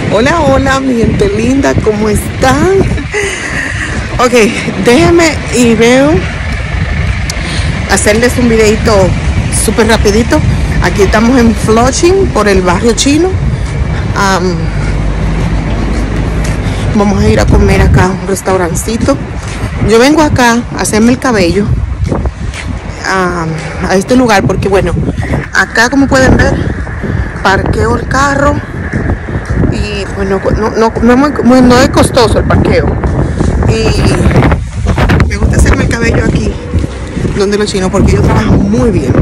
Hola, hola, mi gente linda, ¿cómo están? Ok, déjenme y veo hacerles un videito súper rapidito. Aquí estamos en Flushing, por el barrio chino. Vamos a ir a comer acá a un restaurancito. Yo vengo acá a hacerme el cabello a este lugar porque, bueno, acá como pueden ver, parqueo el carro y bueno, no es costoso el parqueo. Y me gusta hacerme el cabello aquí donde los chinos porque ellos trabajan muy bien.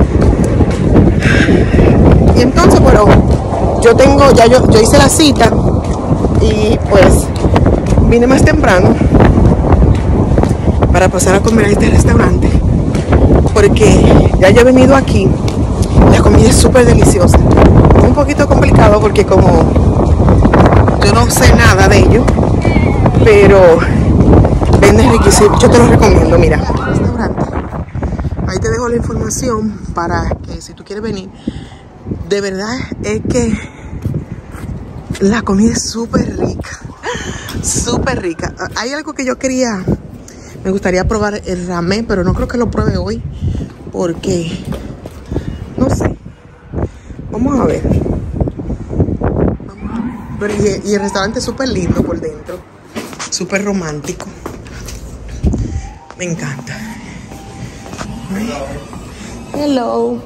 Y entonces, bueno, yo hice la cita y pues vine más temprano para pasar a comer a este restaurante porque ya yo he venido aquí. La comida es súper deliciosa. Es un poquito complicado porque como yo no sé nada de ello, pero venden riquísimo. Yo te lo recomiendo, mira. Restaurante. Ahí te dejo la información para que si tú quieres venir. De verdad es que la comida es súper rica. Súper rica. Hay algo que me gustaría probar el ramen, pero no creo que lo pruebe hoy porque no sé. Vamos a ver. Pero y el restaurante es súper lindo por dentro. Súper romántico. Me encanta. Hello.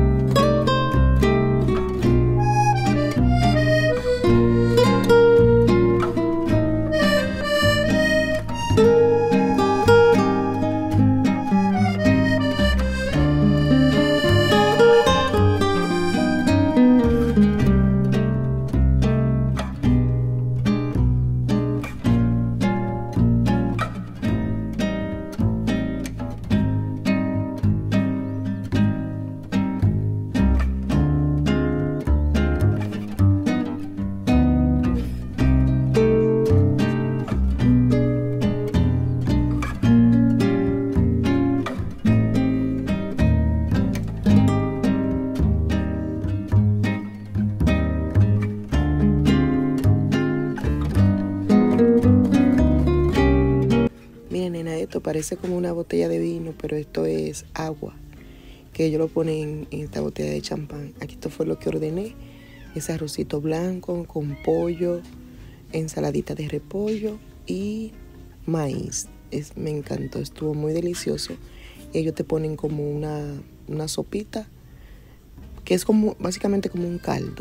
Miren, nena, esto parece como una botella de vino, pero esto es agua, que ellos lo ponen en esta botella de champán. Aquí esto fue lo que ordené, ese arrocito blanco con pollo, ensaladita de repollo y maíz. Me encantó, estuvo muy delicioso. Ellos te ponen como una sopita, que es como básicamente como un caldo.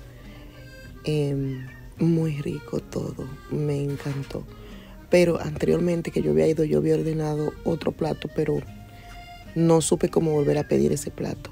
Muy rico todo, me encantó. Pero anteriormente que yo había ido, yo había ordenado otro plato, pero no supe cómo volver a pedir ese plato.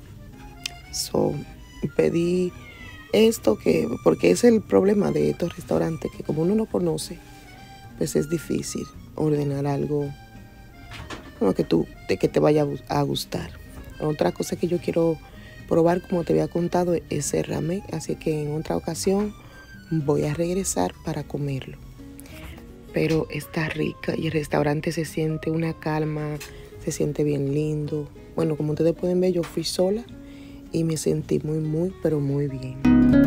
Pedí esto porque es el problema de estos restaurantes, que como uno no conoce, pues es difícil ordenar algo como que te vaya a gustar. Otra cosa que yo quiero probar, como te había contado, es el ramen, así que en otra ocasión voy a regresar para comerlo. Pero está rica y el restaurante se siente una calma, se siente bien lindo. Bueno, como ustedes pueden ver, yo fui sola y me sentí muy, pero muy bien.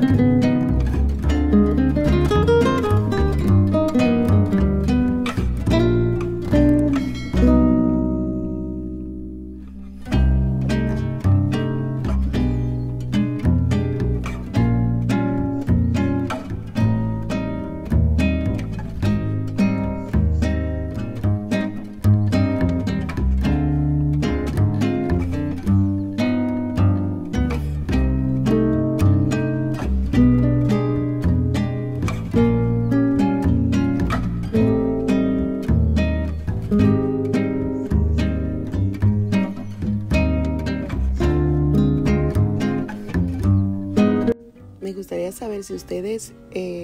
Me gustaría saber si ustedes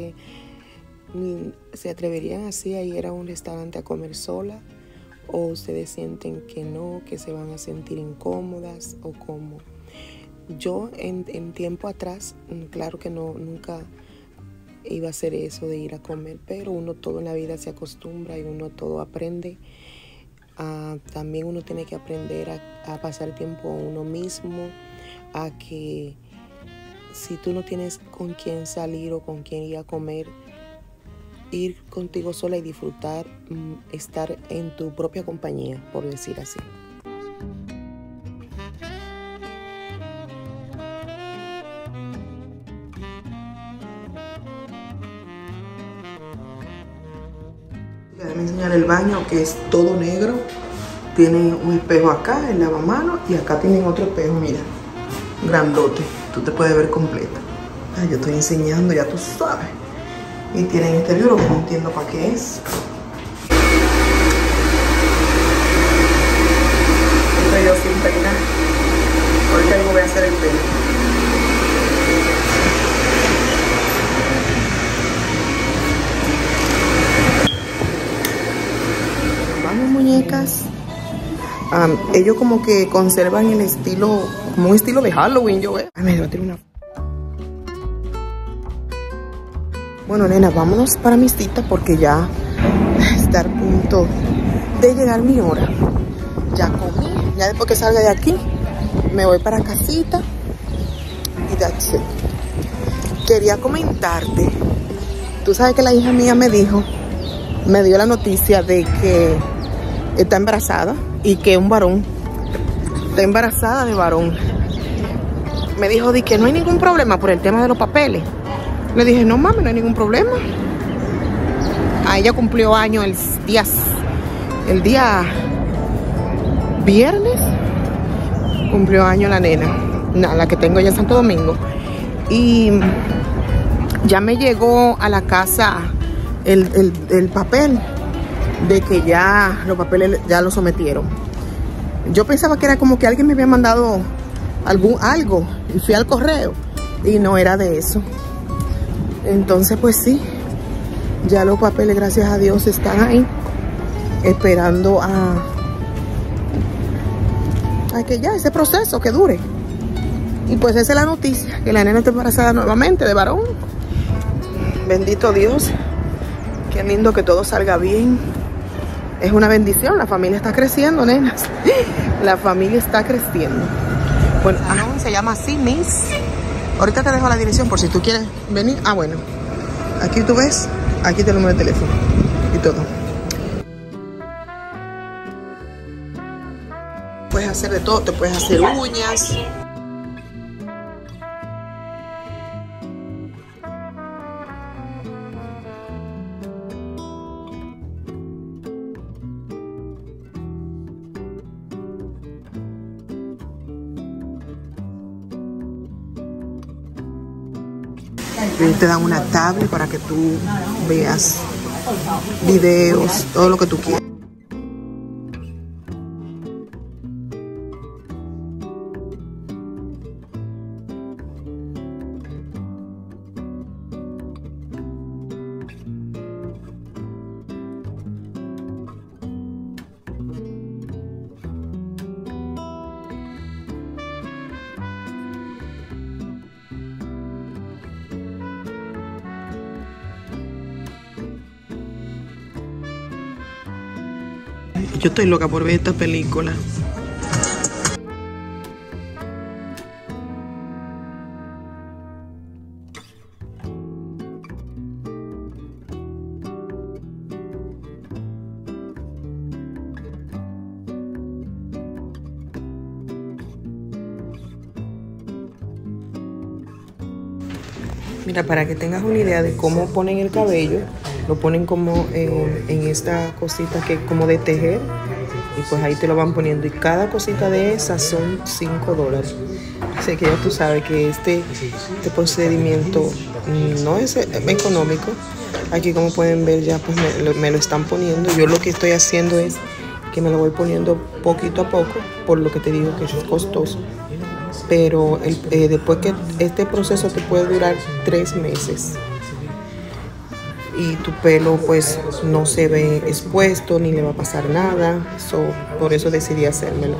se atreverían así a ir a un restaurante a comer sola, o ustedes sienten que no, que se van a sentir incómodas, o cómo. Yo en tiempo atrás, claro que nunca iba a hacer eso de ir a comer, pero uno todo en la vida se acostumbra y uno todo aprende. También uno tiene que aprender a pasar tiempo a uno mismo, a que si tú no tienes con quién salir o con quién ir a comer, ir contigo sola y disfrutar, estar en tu propia compañía, por decir así. Déjame enseñar el baño, que es todo negro. Tiene un espejo acá, el lavamanos, y acá tienen otro espejo, mira, grandote. Tú te puedes ver completo. Yo estoy enseñando, ya tú sabes. Y tienen este vidrio que no entiendo para qué es. Estoy yo sin peinar, porque algo voy a hacer el pelo. Vamos, muñecas. Ellos como que conservan el estilo, como un estilo de Halloween, yo veo. Ay, me voy a tirar una. Bueno, nena, vámonos para mi cita porque ya está a punto de llegar mi hora. Ya comí, ya después que salga de aquí, me voy para casita y that's it. Quería comentarte, tú sabes que la hija mía me dio la noticia de que está embarazada y que un varón, está embarazada de varón. Me dijo de que no hay ningún problema por el tema de los papeles. Le dije, no mami, no hay ningún problema. A ella cumplió año el día viernes. Cumplió año la nena, la que tengo ya en Santo Domingo. Y ya me llegó a la casa el papel de que ya los papeles ya lo sometieron. Yo pensaba que era como que alguien me había mandado algo y fui al correo y no era de eso. Entonces pues sí, ya los papeles, gracias a Dios, están ahí esperando a que ya ese proceso que dure. Y pues esa es la noticia, que la nena está embarazada nuevamente de varón. Bendito Dios, qué lindo que todo salga bien. Es una bendición, la familia está creciendo, nenas. La familia está creciendo. Bueno, se llama así, Miss. Ahorita te dejo la dirección por si tú quieres venir. Ah, bueno. Aquí tú ves, aquí te el número de teléfono y todo. Puedes hacer de todo, te puedes hacer uñas. Te dan una tablet para que tú veas videos, todo lo que tú quieras. Yo estoy loca por ver esta película. Mira, para que tengas una idea de cómo ponen el cabello, lo ponen como en esta cosita que es como de tejer, y pues ahí te lo van poniendo, y cada cosita de esas son $5. Así que ya tú sabes que este procedimiento no es económico. Aquí, como pueden ver, ya pues me lo están poniendo. Yo lo que estoy haciendo es que me lo voy poniendo poquito a poco, por lo que te digo que es costoso. Pero después que este proceso te puede durar 3 meses. Y tu pelo pues no se ve expuesto, ni le va a pasar nada. Por eso decidí hacérmelo.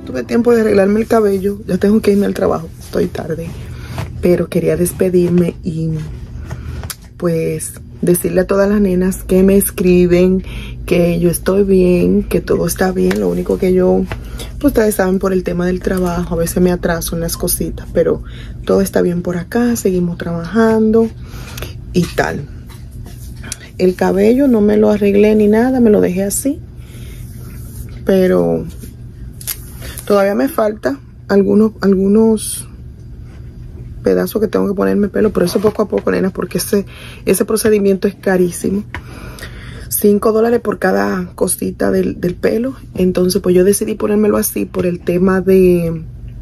tuve tiempo de arreglarme el cabello. Ya tengo que irme al trabajo, estoy tarde. Pero quería despedirme y pues decirle a todas las nenas que me escriben que yo estoy bien, que todo está bien. Lo único que yo, pues ustedes saben, por el tema del trabajo, a veces me atraso en las cositas, pero todo está bien por acá, seguimos trabajando y tal. El cabello no me lo arreglé ni nada, me lo dejé así, pero todavía me falta algunos pedazos que tengo que ponerme pelo, pero eso poco a poco, nenas, porque ese procedimiento es carísimo. $5 por cada cosita del pelo. Entonces pues yo decidí ponérmelo así por el tema de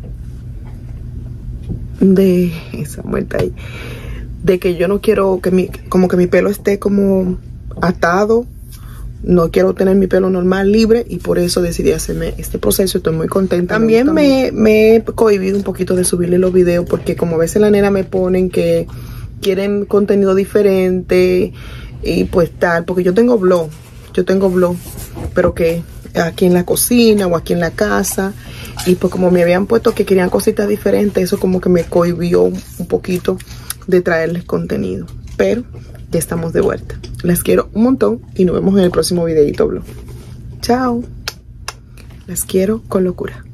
esa muerta ahí, de que yo no quiero que como que mi pelo esté como atado. No quiero tener mi pelo normal, libre, y por eso decidí hacerme este proceso. Estoy muy contenta. También me he cohibido un poquito de subirle los videos, porque como a veces la nena me ponen que quieren contenido diferente y pues tal, porque yo tengo blog, pero que aquí en la cocina o aquí en la casa, y pues como me habían puesto que querían cositas diferentes, eso como que me cohibió un poquito de traerles contenido, pero ya estamos de vuelta. Las quiero un montón y nos vemos en el próximo videito blog. Chao. Las quiero con locura.